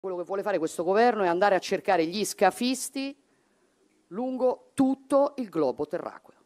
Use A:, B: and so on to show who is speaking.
A: Quello che vuole fare questo governo è andare a cercare gli scafisti lungo tutto il globo terracqueo.